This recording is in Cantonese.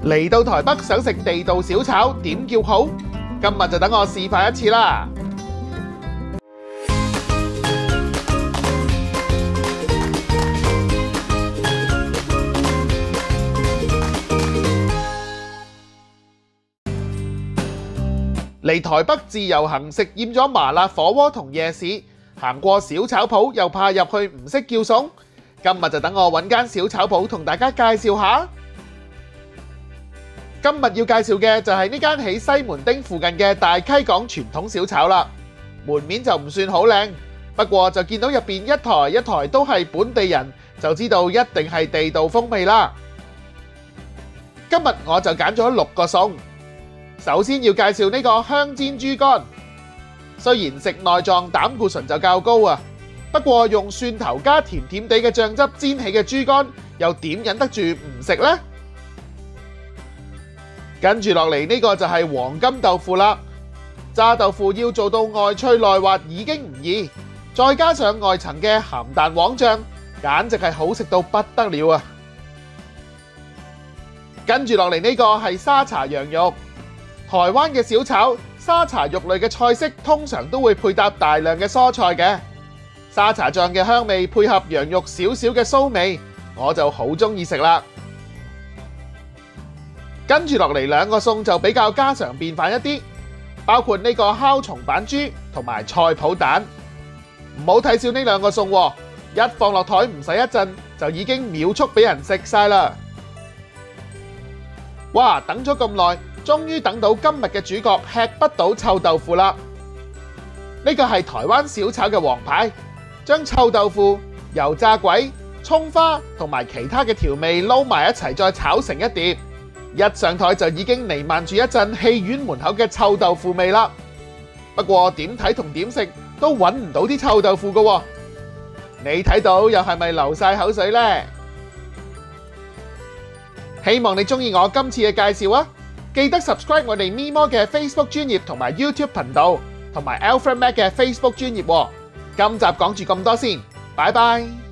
嚟到台北想食地道小炒，點叫好？今日就等我示範一次啦！嚟台北自由行食厭咗麻辣火鍋同夜市，行過小炒鋪又怕入去唔識叫餸，今日就等我揾間小炒鋪同大家介紹下。今日要介紹嘅就係呢間喺西門町附近嘅大溪港傳統小炒啦。門面就唔算好靚，不過就見到入邊一台一台都係本地人，就知道一定係地道風味啦。今日我就揀咗6個餸。首先要介紹呢個香煎豬肝，雖然食內臟膽固醇就較高啊，不過用蒜頭加甜甜地嘅醬汁煎起嘅豬肝，又點忍得住唔食呢？跟住落嚟呢個就係黃金豆腐啦，炸豆腐要做到外脆內滑已經唔易，再加上外層嘅鹹蛋黃醬，簡直係好食到不得了啊！跟住落嚟呢個係沙茶羊肉，台灣嘅小炒沙茶肉類嘅菜式通常都會配搭大量嘅蔬菜嘅，沙茶醬嘅香味配合羊肉少少嘅酥味，我就好中意食啦。跟住落嚟2個餸就比較家常便飯一啲，包括呢個烤松板豬同埋菜脯蛋。唔好睇少呢2個餸喎，一放落台唔使一陣就已經秒速俾人食晒啦！哇，等咗咁耐，終於等到今日嘅主角吃不到臭豆腐啦！呢個係台灣小炒嘅王牌，將臭豆腐、油炸鬼、蔥花同埋其他嘅調味撈埋一齊，再炒成一碟。一上台就已經彌漫住一陣戲院門口嘅臭豆腐味啦。不過點睇同點食都揾唔到啲臭豆腐㗎喎，你睇到又係咪流晒口水呢？希望你中意我今次嘅介紹啊！記得 subscribe 我哋咪摩嘅 Facebook 專頁同埋 YouTube 頻道，同埋 Alfred Mac 嘅 Facebook 專頁喎。今集講住咁多先，拜拜。